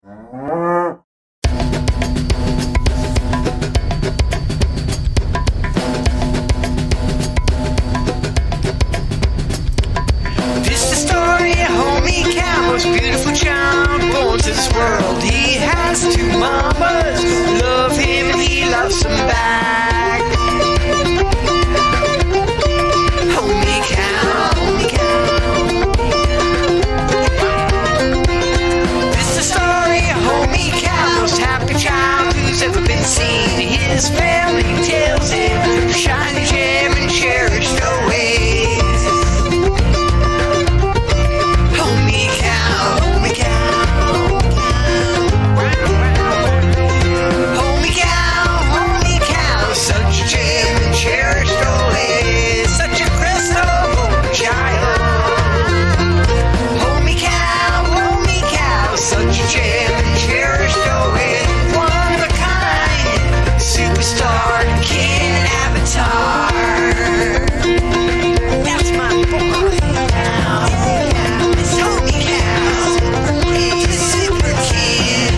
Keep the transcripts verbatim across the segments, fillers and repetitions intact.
This is the story of Homey Cow, most beautiful child born to this world. He has two mamas, love him and he loves them back. Homey Cow, Homey Cow. This is the story of Homey Cow, most happy child who's ever been seen. His family tells him, shiny gem and cherished always. Homey Cow, Homey Cow, Homey Cow, Homey Cow, such a gem and cherished always, such a crystal child. Homey Cow, Homey Cow, such a gem and cherished always, one of a kind, superstar, kid avatar. That's my boy now. It's Homey Cow. He's a super kid.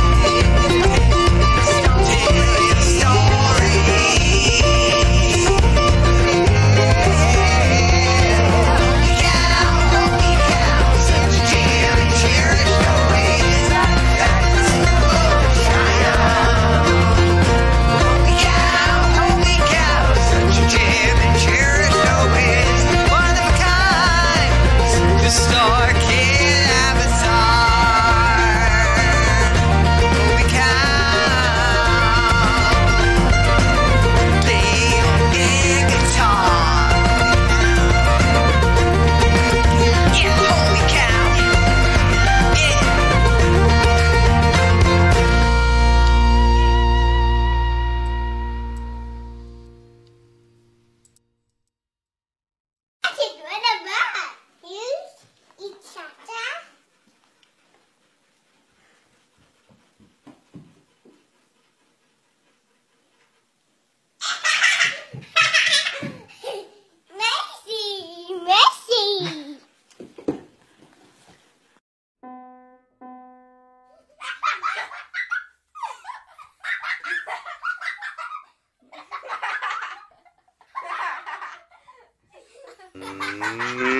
Don't tell your story. Homey Cow, Homey Cow, such a gem and cherished always. That's a super child. Homey Cow, Homey Cow, such a gem and cherished always, one of a kind, superstar kid avatar. Homey Cow, play on the guitar. Yeah, Homey Cow, yeah. Mm-hmm.